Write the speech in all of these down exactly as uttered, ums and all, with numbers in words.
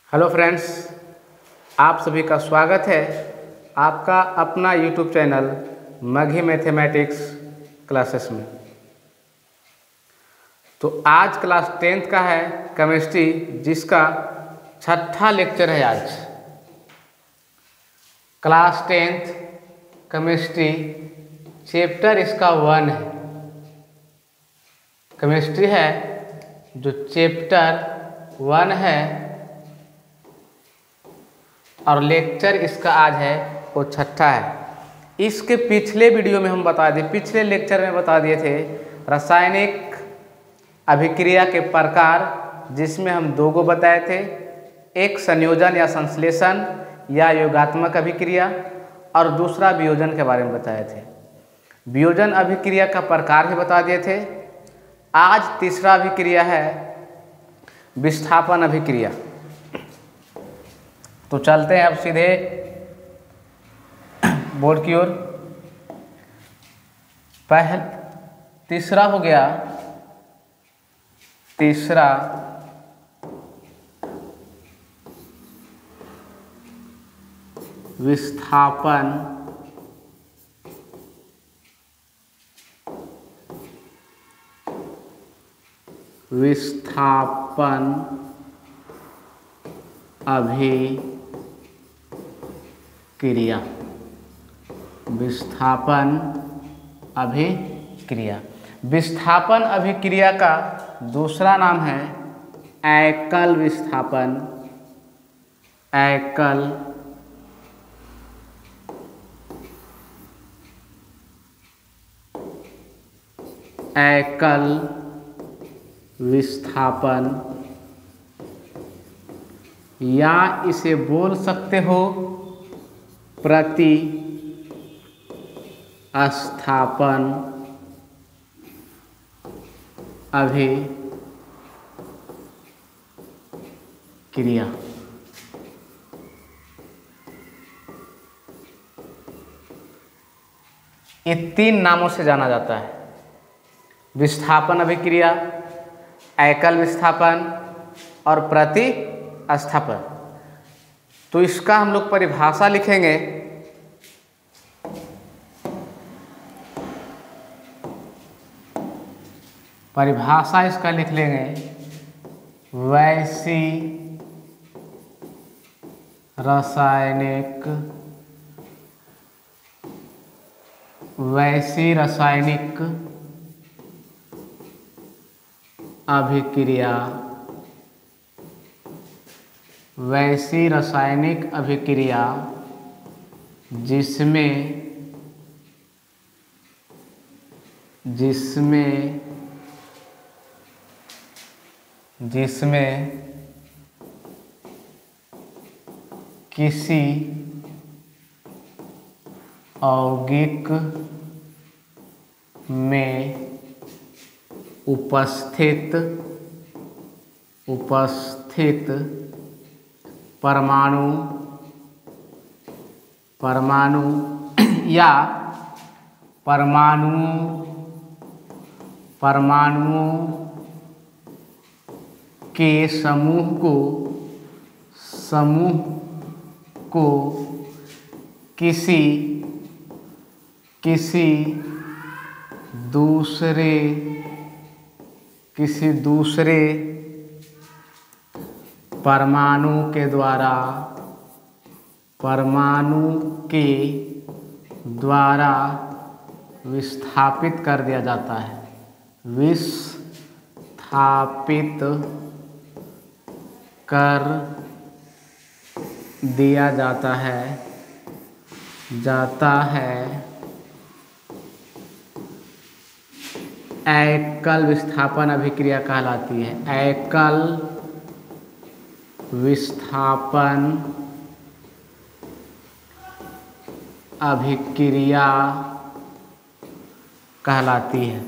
Hello friends, आप सभी का स्वागत है आपका अपना यूट्यूब चैनल मघी मैथमेटिक्स क्लासेस में। तो आज क्लास टेंथ का है केमिस्ट्री, जिसका छठा लेक्चर है। आज क्लास टेंथ केमिस्ट्री चैप्टर इसका वन है। केमिस्ट्री है जो चैप्टर वन है और लेक्चर इसका आज है वो छठा है। इसके पिछले वीडियो में हम बता दिए, पिछले लेक्चर में बता दिए थे रासायनिक अभिक्रिया के प्रकार, जिसमें हम दो गो बताए थे, एक संयोजन या संश्लेषण या योगात्मक अभिक्रिया और दूसरा वियोजन के बारे में बताए थे। वियोजन अभिक्रिया का प्रकार भी बता दिए थे। आज तीसरा अभिक्रिया है विस्थापन अभिक्रिया। तो चलते हैं अब सीधे बोर्ड की ओर। पहल तीसरा हो गया, तीसरा विस्थापन विस्थापन अभिक्रिया विस्थापन अभिक्रिया विस्थापन अभिक्रिया का दूसरा नाम है एकल विस्थापन। एकल एकल विस्थापन, या इसे बोल सकते हो प्रति स्थापन अभिक्रिया। ये तीन नामों से जाना जाता है: विस्थापन अभिक्रिया, एकल विस्थापन और प्रति स्थापन। तो इसका हम लोग परिभाषा लिखेंगे। परिभाषा इसका लिख लेंगे, वैसी रासायनिक वैसी रासायनिक अभिक्रिया वैसी रासायनिक अभिक्रिया जिसमें जिसमें जिसमें किसी यौगिक में उपस्थित उपस्थित परमाणु परमाणु या परमाणु परमाणुओं के समूह को समूह को किसी किसी दूसरे किसी दूसरे परमाणु के द्वारा परमाणु के द्वारा विस्थापित कर दिया जाता है विस्थापित कर दिया जाता है जाता है एकल विस्थापन अभिक्रिया कहलाती है। एकल विस्थापन अभिक्रिया कहलाती है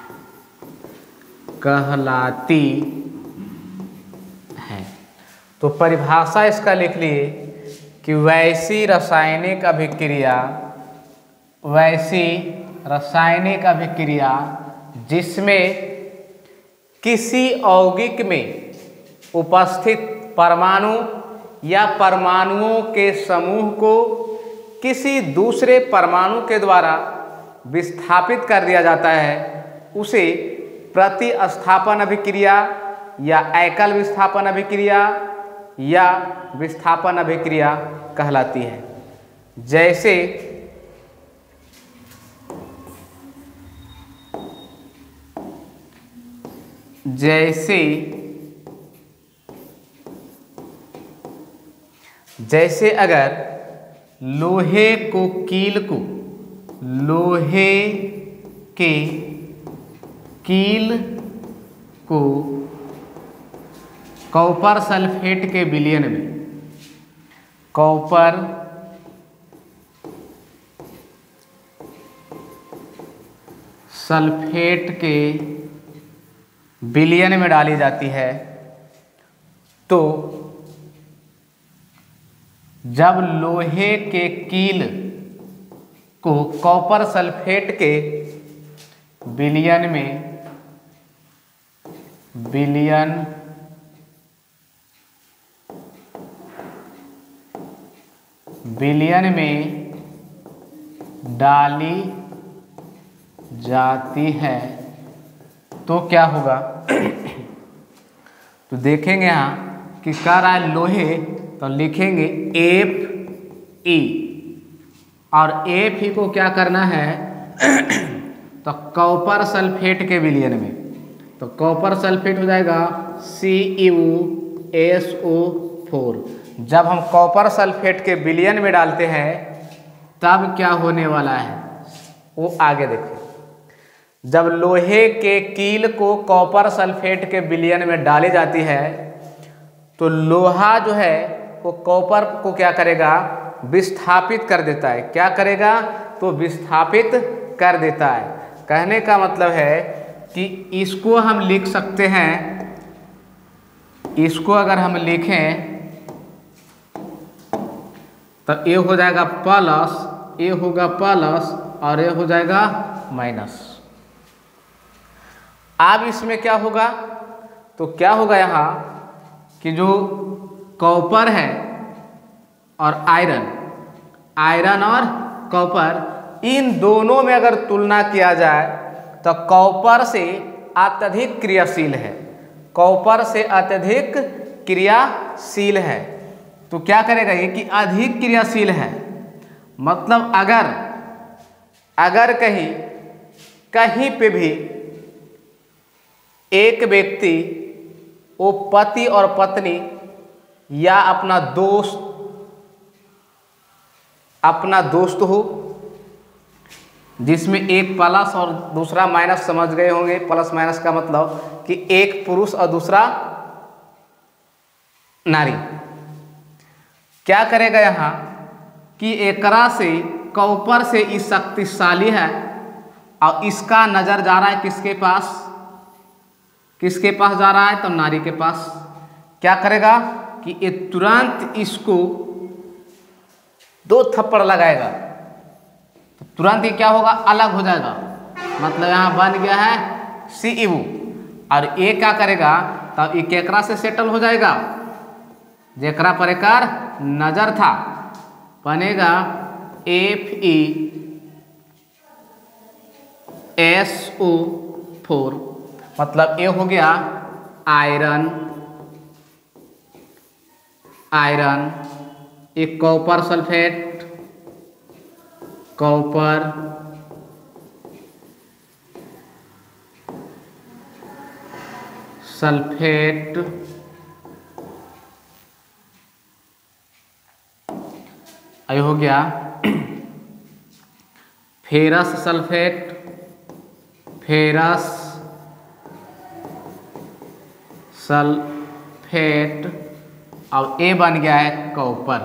कहलाती है। तो परिभाषा इसका लिख लिए कि वैसी रासायनिक अभिक्रिया वैसी रासायनिक अभिक्रिया जिसमें किसी यौगिक में उपस्थित परमाणु या परमाणुओं के समूह को किसी दूसरे परमाणु के द्वारा विस्थापित कर दिया जाता है उसे प्रतिस्थापन अभिक्रिया या एकल विस्थापन अभिक्रिया या विस्थापन अभिक्रिया कहलाती है। जैसे जैसे जैसे अगर लोहे को कील को लोहे के कील को कॉपर सल्फेट के विलयन में कॉपर सल्फेट के विलयन में डाली जाती है तो जब लोहे के कील को कॉपर सल्फेट के विलयन में विलयन विलयन में डाली जाती है तो क्या होगा तो देखेंगे यहाँ कि कह रहा है लोहे तो लिखेंगे एफ ई और एफ ई को क्या करना है तो कॉपर सल्फेट के विलयन में तो कॉपर सल्फेट हो जाएगा C U S O four. जब हम कॉपर सल्फेट के विलयन में डालते हैं तब क्या होने वाला है वो आगे देखें। जब लोहे के कील को कॉपर सल्फेट के विलयन में डाली जाती है तो लोहा जो है वो कॉपर को क्या करेगा विस्थापित कर देता है। क्या करेगा तो विस्थापित कर देता है। कहने का मतलब है कि इसको हम लिख सकते हैं, इसको अगर हम लिखें तो ये हो जाएगा प्लस, ये होगा प्लस और ये हो जाएगा माइनस। अब इसमें क्या होगा तो क्या होगा यहाँ कि जो कॉपर है और आयरन आयरन और कॉपर इन दोनों में अगर तुलना किया जाए तो कॉपर से अत्यधिक क्रियाशील है, कॉपर से अत्यधिक क्रियाशील है। तो क्या करेगा ये कि अधिक क्रियाशील है, मतलब अगर अगर कहीं कहीं पे भी एक व्यक्ति वो पति और पत्नी या अपना दोस्त अपना दोस्त हो जिसमें एक प्लस और दूसरा माइनस, समझ गए होंगे प्लस माइनस का मतलब कि एक पुरुष और दूसरा नारी। क्या करेगा यहाँ कि एकरा से कॉपर से इस शक्तिशाली है और इसका नजर जा रहा है किसके पास किसके पास जा रहा है तो नारी के पास। क्या करेगा कि ये तुरंत इसको दो थप्पड़ लगाएगा तो तुरंत ही क्या होगा अलग हो जाएगा, मतलब यहाँ बन गया है सी यू और ये क्या करेगा तब ये केकरा से सेटल हो जाएगा जेकरा पर एकर नजर था, बनेगा F E S O four, मतलब ये हो गया आयरन आयरन एक कॉपर सल्फेट कॉपर सल्फेट ये हो गया फेरस सल्फेट फेरस सल्फेट अब ए बन गया है कॉपर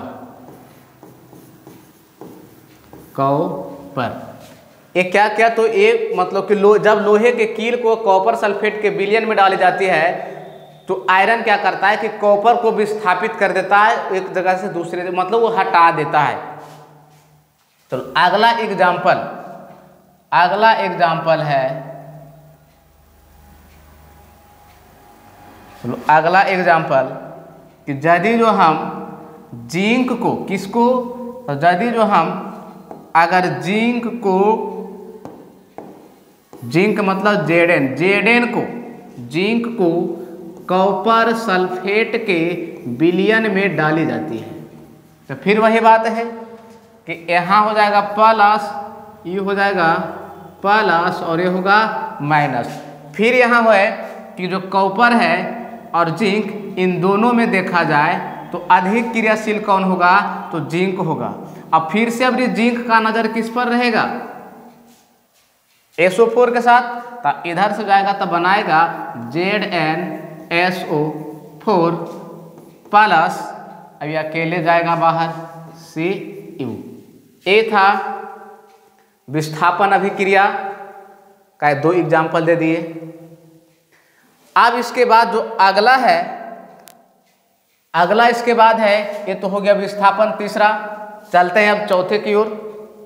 कॉपर। ये क्या क्या तो ये मतलब कि लो जब लोहे के कील को कॉपर सल्फेट के विलयन में डाली जाती है तो आयरन क्या करता है कि कॉपर को विस्थापित कर देता है एक जगह से दूसरे, मतलब वो हटा देता है। तो अगला एग्जाम्पल अगला एग्जाम्पल है चलो अगला एग्जाम्पल कि यदि जो हम जिंक को, किसको, तो यदि जो हम अगर जिंक को, जिंक मतलब जेडेन, जेडेन को, जिंक को कॉपर सल्फेट के विलयन में डाली जाती है, तो फिर वही बात है कि यहाँ हो जाएगा प्लस, ये हो जाएगा प्लस और ये होगा माइनस। फिर यहाँ है कि जो कॉपर है और जिंक, इन दोनों में देखा जाए तो अधिक क्रियाशील कौन होगा, तो जिंक होगा। अब फिर से अब जिंक का नजर किस पर रहेगा, एस ओ फोर के साथ, तो इधर से जाएगा तो बनाएगा Z N S O four plus, अब ये अकेले जाएगा बाहर सी यू। ये था विस्थापन अभिक्रिया का दो एग्जाम्पल दे दिए। अब इसके बाद जो अगला है, अगला इसके बाद है, ये तो हो गया विस्थापन तीसरा। चलते हैं अब चौथे की ओर।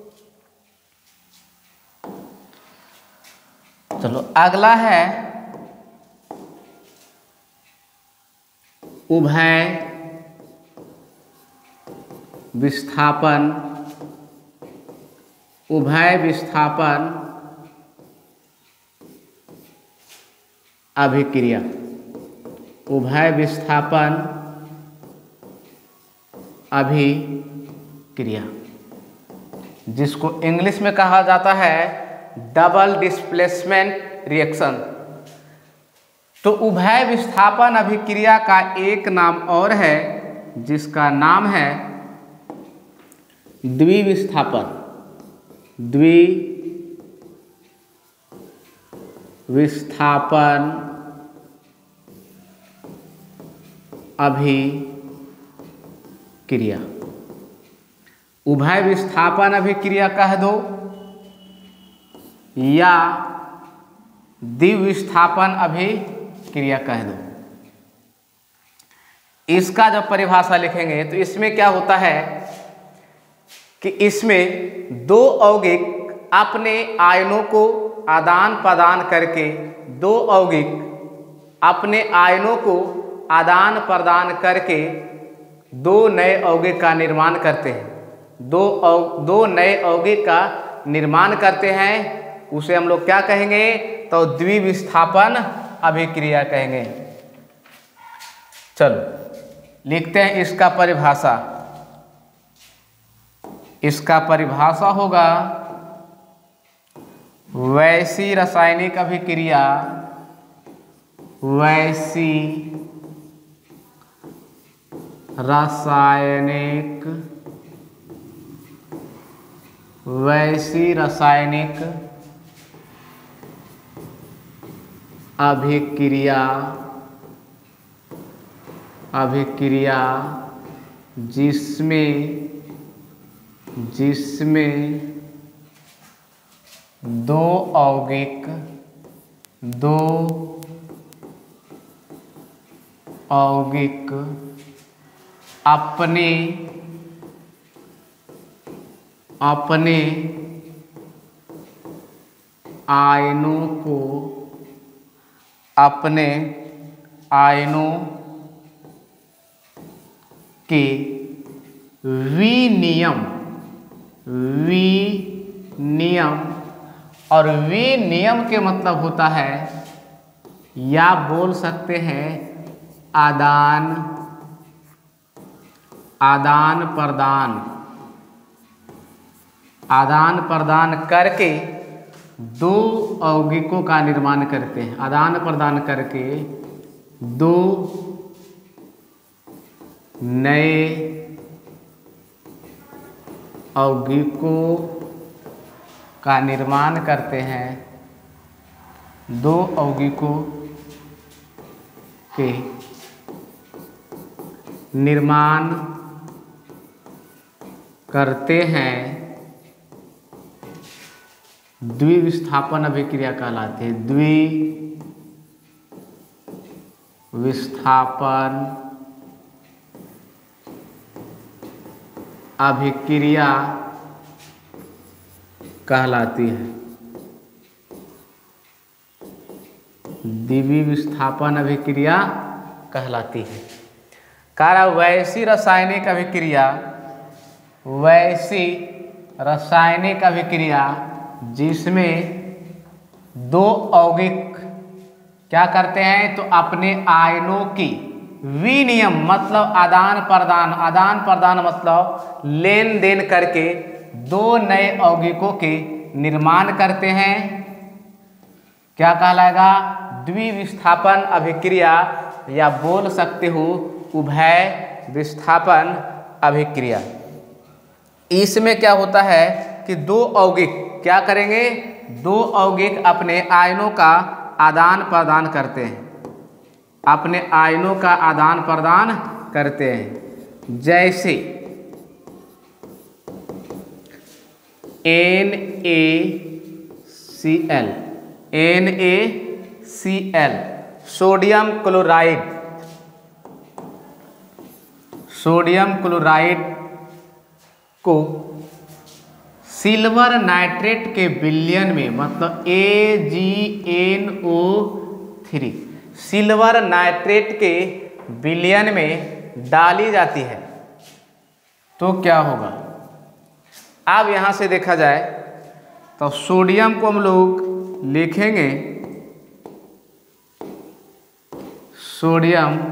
चलो अगला है उभय विस्थापन, उभय विस्थापन अभिक्रिया, उभय विस्थापन अभिक्रिया, जिसको इंग्लिश में कहा जाता है डबल डिस्प्लेसमेंट रिएक्शन। तो उभय विस्थापन अभिक्रिया का एक नाम और है जिसका नाम है द्विविस्थापन, द्विविस्थापन अभिक्रिया। उभय विस्थापन अभिक्रिया कह दो या द्विविस्थापन अभिक्रिया कह दो। इसका जब परिभाषा लिखेंगे तो इसमें क्या होता है कि इसमें दो यौगिक अपने आयनों को आदान प्रदान करके, दो यौगिक अपने आयनों को आदान प्रदान करके दो नए यौगिक का निर्माण करते हैं, दो दो नए यौगिक का निर्माण करते हैं, उसे हम लोग क्या कहेंगे, तो द्विविस्थापन अभिक्रिया कहेंगे। चलो लिखते हैं इसका परिभाषा। इसका परिभाषा होगा वैसी रासायनिक अभिक्रिया, वैसी रासायनिक वैसी रासायनिक अभिक्रिया अभिक्रिया जिसमें जिसमें दो यौगिक दो यौगिक अपने अपने आयनों को अपने आयनों के विनियम विनियम और विनियम के मतलब होता है, या बोल सकते हैं आदान आदान प्रदान आदान प्रदान करके दो यौगिकों का निर्माण करते हैं, आदान प्रदान करके दो नए यौगिकों का निर्माण करते हैं, दो यौगिकों के निर्माण करते हैं, द्विविस्थापन अभिक्रिया कहलाते हैं। द्विविस्थापन अभिक्रिया कहलाती है। द्विविस्थापन अभिक्रिया कहलाती है। कह रहा वैसी रासायनिक अभिक्रिया, वैसी रासायनिक अभिक्रिया जिसमें दो यौगिक क्या करते हैं, तो अपने आयनों की विनिमय मतलब आदान प्रदान, आदान प्रदान मतलब लेन देन करके दो नए यौगिकों के निर्माण करते हैं, क्या कहलाएगा, द्विविस्थापन अभिक्रिया, या बोल सकते हो उभय विस्थापन अभिक्रिया। इसमें क्या होता है कि दो यौगिक क्या करेंगे, दो यौगिक अपने आयनों का आदान प्रदान करते हैं, अपने आयनों का आदान प्रदान करते हैं। जैसे N A C L, N A C L sodium chloride, sodium chloride को सिल्वर नाइट्रेट के विलयन में मतलब A G N O three silver nitrate के विलयन में डाली जाती है, तो क्या होगा। अब यहाँ से देखा जाए तो सोडियम को हम लोग लिखेंगे सोडियम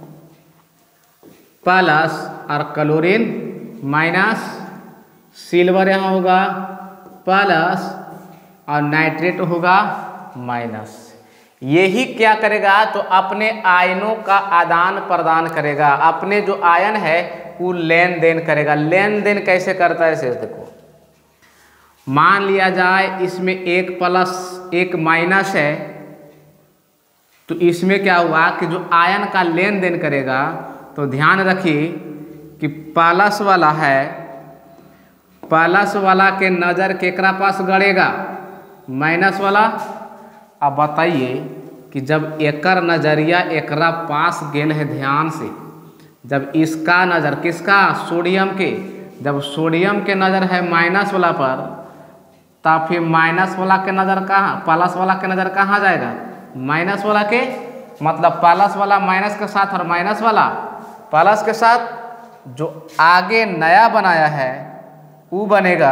प्लस और क्लोरीन माइनस, सिल्वर यहाँ होगा प्लस और नाइट्रेट होगा माइनस। यही क्या करेगा, तो अपने आयनों का आदान प्रदान करेगा, अपने जो आयन है वो लेन देन करेगा। लेन देन कैसे करता है इसे देखो, मान लिया जाए इसमें एक प्लस एक माइनस है, तो इसमें क्या हुआ कि जो आयन का लेन देन करेगा, तो ध्यान रखिए कि प्लस वाला है, प्लस वाला के नज़र केकरा पास गड़ेगा, माइनस वाला। अब बताइए कि जब एकर नज़रिया एकरा पास गेल है, ध्यान से जब इसका नज़र किसका, सोडियम के, जब सोडियम के नज़र है माइनस वाला पर, तब फिर माइनस वाला के नज़र कहाँ, प्लस वाला के नज़र कहाँ जाएगा, माइनस वाला के, मतलब प्लस वाला माइनस के साथ और माइनस वाला प्लस के साथ। जो आगे नया बनाया है वो बनेगा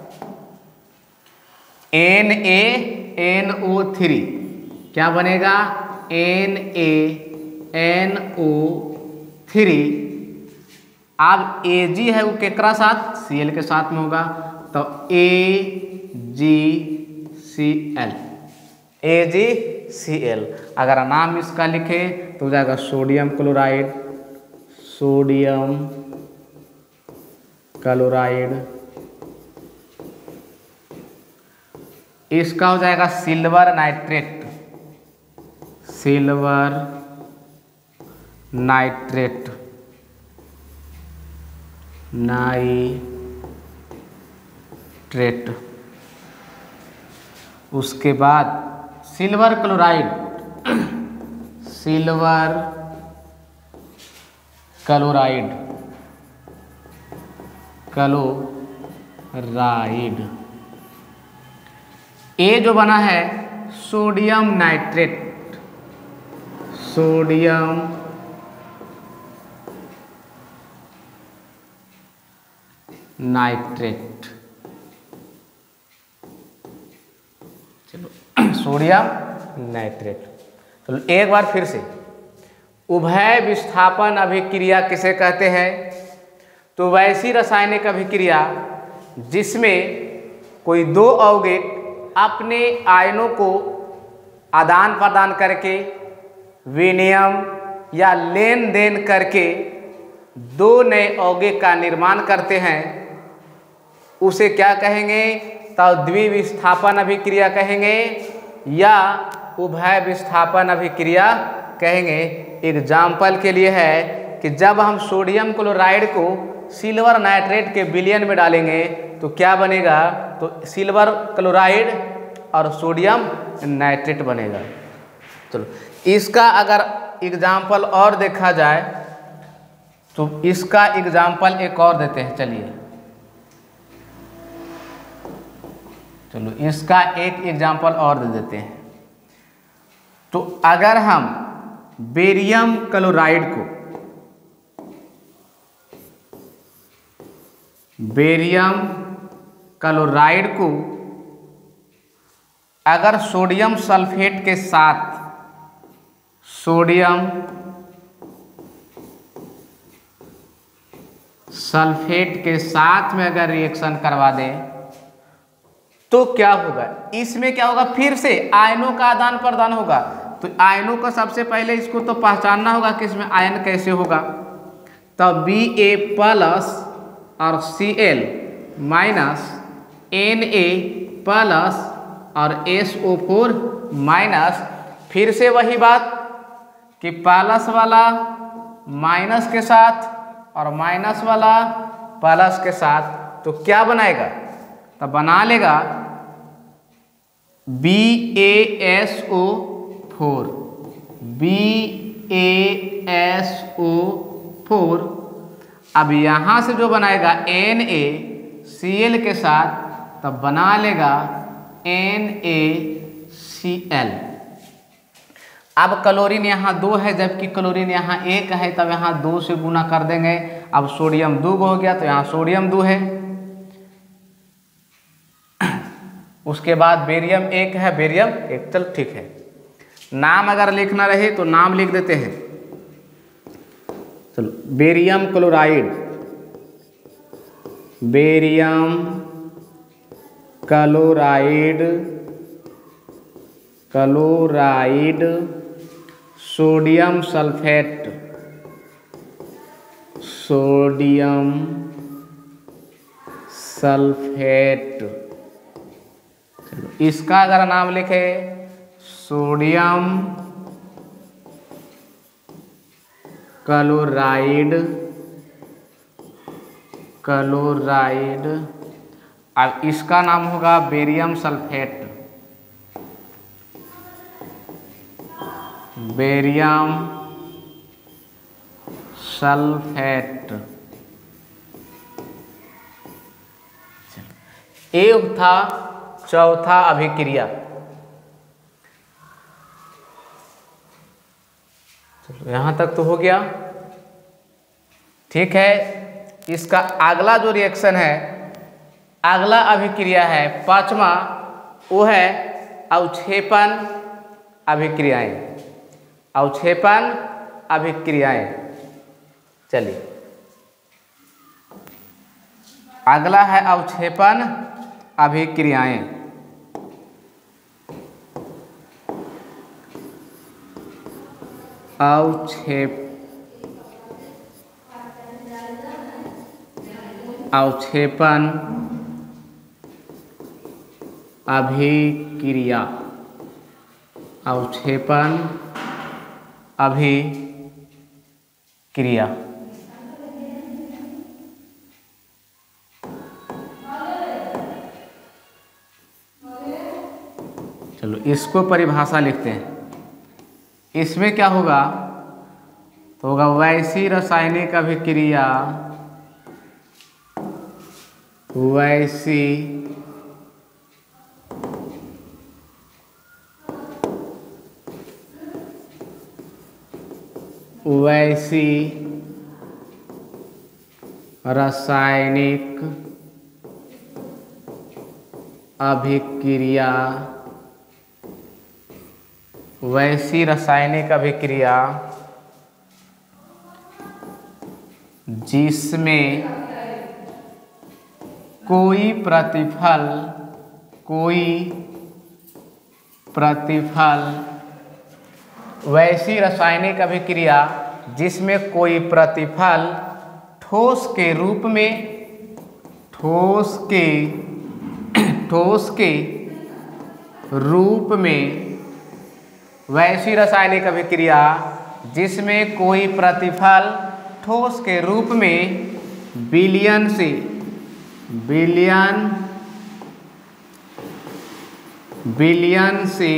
N A N O three, क्या बनेगा, N A N O three. अब ए जी है वो केकरा साथ, सी एल के साथ में होगा, तो ए जी सी एल, ए जी सी एल। अगर नाम इसका लिखे तो हो जाएगा सोडियम क्लोराइड, सोडियम क्लोराइड। इसका हो जाएगा silver nitrate, silver nitrate, nitrate. उसके बाद silver chloride, silver chloride, chloride. ए जो बना है सोडियम नाइट्रेट, सोडियम नाइट्रेट, चलो सोडियम नाइट्रेट। चलो एक बार फिर से, उभय विस्थापन अभिक्रिया किसे कहते हैं, तो वैसी रासायनिक अभिक्रिया जिसमें कोई दो यौगिक अपने आयनों को आदान प्रदान करके, विनिमय या लेन देन करके दो नए यौगिक का निर्माण करते हैं, उसे क्या कहेंगे, तो द्विविस्थापन अभिक्रिया कहेंगे या उभय विस्थापन अभिक्रिया कहेंगे। एग्जाम्पल के लिए है कि जब हम सोडियम क्लोराइड को सिल्वर नाइट्रेट के विलयन में डालेंगे तो क्या बनेगा, तो सिल्वर क्लोराइड और सोडियम नाइट्रेट बनेगा। चलो इसका अगर एग्जाम्पल और देखा जाए तो इसका एग्जाम्पल एक और देते हैं, चलिए चलो इसका एक एग्जाम्पल और दे देते हैं। तो अगर हम बेरियम क्लोराइड को बेरियम क्लोराइड को अगर सोडियम सल्फेट के साथ सोडियम सल्फेट के साथ में अगर रिएक्शन करवा दें तो क्या होगा, इसमें क्या होगा, फिर से आयनों का आदान प्रदान होगा। तो आयनों का सबसे पहले इसको तो पहचानना होगा कि इसमें आयन कैसे होगा। तो बी ए प्लस और C L minus N A plus और एस ओ फोर माइनस, फिर से वही बात कि प्लस वाला माइनस के साथ और माइनस वाला प्लस के साथ, तो क्या बनाएगा, तो बना लेगा B A S O four, B A S O four. अब यहाँ से जो बनाएगा एन ए सी एल के साथ, तब बना लेगा एन ए सी एल। अब क्लोरीन यहाँ दो है जबकि क्लोरीन यहाँ एक है, तब यहाँ दो से गुना कर देंगे। अब सोडियम दो हो गया तो यहाँ सोडियम दो है। उसके बाद बेरियम एक है, बेरियम एक, चल ठीक है। नाम अगर लिखना रहे तो नाम लिख देते हैं। चलो barium chloride, barium chloride, chloride, sodium sulphate, sodium sulphate. चलो इसका अगर नाम लिखे सोडियम क्लोराइड, क्लोराइड। अब इसका नाम होगा बेरियम सल्फेट, बेरियम सल्फेट। एक था चौथा अभिक्रिया। चलो यहां तक तो हो गया, ठीक है। इसका अगला जो रिएक्शन है, अगला अभिक्रिया है पांचवा, वो है अवक्षेपण अभिक्रियाएं, अवक्षेपण अभिक्रियाएं। चलिए अगला है अवक्षेपण अभिक्रियाएं। अवक्षेप अवक्षेपण अभिक्रिया, अवक्षेपण अभिक्रिया। चलो इसको परिभाषा लिखते हैं। इसमें क्या होगा, तो होगा वैसी रासायनिक अभिक्रिया, वैसी वैसी रासायनिक अभिक्रिया, वैसी रासायनिक अभिक्रिया जिसमें कोई प्रतिफल, कोई प्रतिफल, वैसी रासायनिक अभिक्रिया जिसमें कोई प्रतिफल ठोस के रूप में, ठोस के ठोस के रूप में, वैसी रासायनिक अभिक्रिया जिसमें कोई प्रतिफल ठोस के रूप में विलयन से, विलयन विलयन से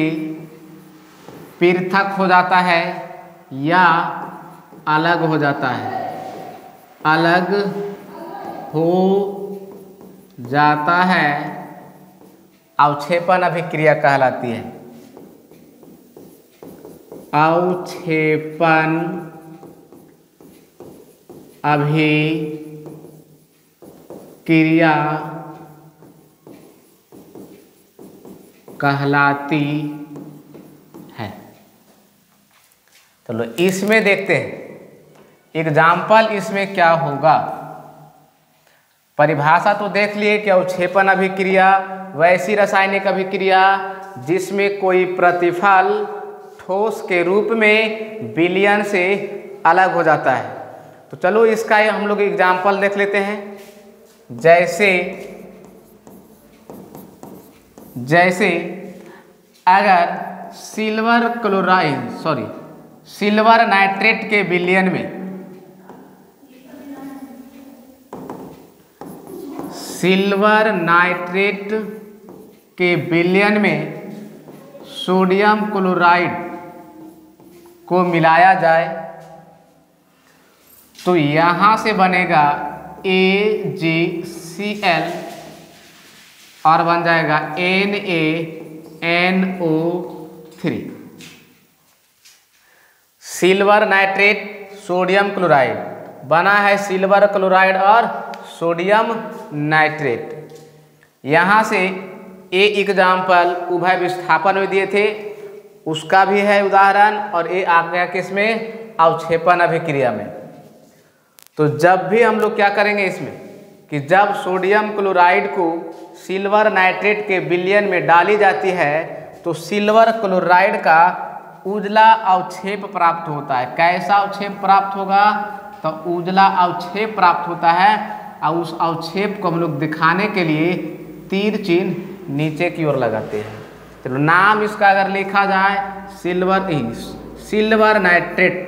पृथक हो जाता है या अलग हो जाता है, अलग हो जाता है, अवक्षेपण अभिक्रिया कहलाती है। अवक्षेपण अभिक्रिया क्रिया कहलाती है। चलो इसमें देखते हैं एग्जाम्पल, इसमें क्या होगा। परिभाषा तो देख लिए कि अवक्षेपण अभिक्रिया वैसी रासायनिक अभिक्रिया जिसमें कोई प्रतिफल ठोस के रूप में विलयन से अलग हो जाता है। तो चलो इसका हम लोग एग्जाम्पल देख लेते हैं। जैसे जैसे अगर silver chloride sorry silver nitrate के विलयन में सिल्वर नाइट्रेट के विलयन में सोडियम क्लोराइड को मिलाया जाए तो यहाँ से बनेगा ए जी सी एल और बन जाएगा N A N O three. Silver nitrate sodium chloride बना है, सिल्वर क्लोराइड और सोडियम नाइट्रेट। यहाँ से ए एग्जाम्पल उभय विस्थापन में दिए थे, उसका भी है उदाहरण, और ए आ गया किसमें, अवक्षेपण अभिक्रिया में। तो जब भी हम लोग क्या करेंगे इसमें कि जब सोडियम क्लोराइड को सिल्वर नाइट्रेट के विलयन में डाली जाती है तो सिल्वर क्लोराइड का उजला अवक्षेप प्राप्त होता है। कैसा अवक्षेप प्राप्त होगा, तो उजला अवक्षेप प्राप्त होता है, और उस अवक्षेप को हम लोग दिखाने के लिए तीर चिन्ह नीचे की ओर लगाते हैं। चलो नाम इसका अगर लिखा जाए silver silver nitrate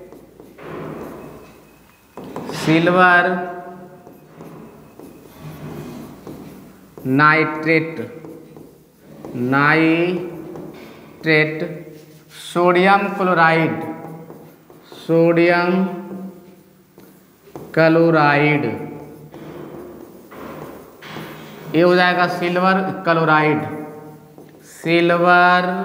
silver nitrate nitrate sodium chloride sodium chloride ये हो जाएगा सिल्वर क्लोराइड सिल्वर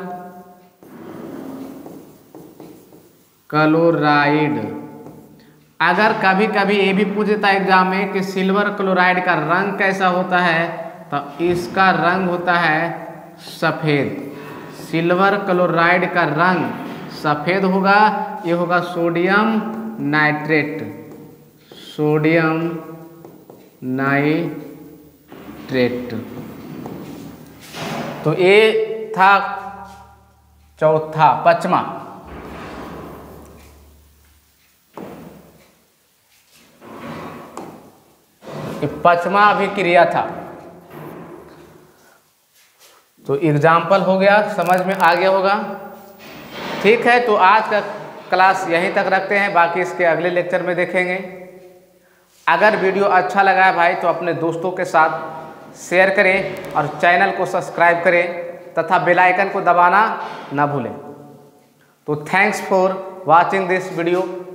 क्लोराइड। अगर कभी कभी ये भी पूछता है एग्जाम में कि सिल्वर क्लोराइड का रंग कैसा होता है, तो इसका रंग होता है सफ़ेद। सिल्वर क्लोराइड का रंग सफ़ेद होगा, ये होगा सोडियम नाइट्रेट सोडियम नाइट्रेट। तो ये था चौथा पचमा। ये पचमा अभिक्रिया था। तो एग्जाम्पल हो गया, समझ में आ गया होगा। ठीक है, तो आज का क्लास यहीं तक रखते हैं, बाकी इसके अगले लेक्चर में देखेंगे। अगर वीडियो अच्छा लगा है भाई तो अपने दोस्तों के साथ शेयर करें और चैनल को सब्सक्राइब करें तथा बेल आइकन को दबाना ना भूलें। तो thanks for watching this video.